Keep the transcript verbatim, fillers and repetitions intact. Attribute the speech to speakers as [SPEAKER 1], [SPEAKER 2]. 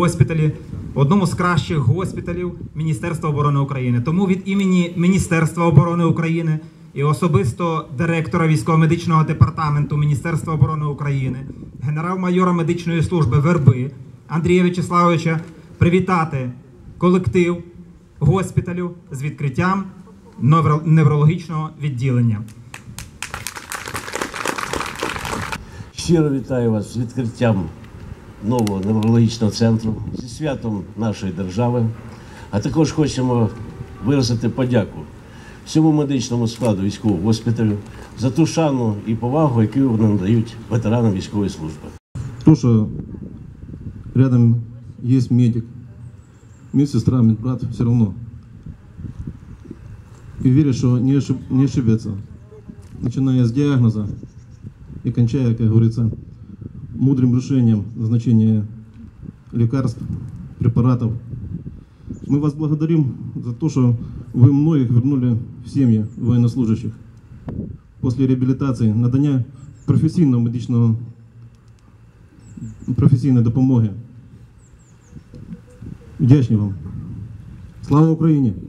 [SPEAKER 1] госпіталі, одному з кращих госпіталів Міністерства оборони України. Тому від імені Міністерства оборони України і особисто директора військово-медичного департаменту Міністерства оборони України, генерал-майора медичної служби Верби Андрія В'ячеславовича привітати колектив госпіталю з відкриттям неврологічного відділення.
[SPEAKER 2] Щиро вітаю вас з відкриттям нового неврологічного центру, зі святом нашої держави, а також хочемо виразити подяку всьому медичному складу військового госпіталю за ту шану і повагу, яку вони надають ветеранам військової служби.
[SPEAKER 3] То, что рядом есть медик, медсестра, медбрат, все равно. И верю, что не, ошиб, не ошибется, начиная с диагноза и кончая, как говорится, мудрым решением назначения лекарств, препаратов. Мы вас благодарим за то, что вы многих вернули в семьи военнослужащих после реабилитации, надання професійного медичного, професійної допомоги. Вдячні вам. Слава Україні!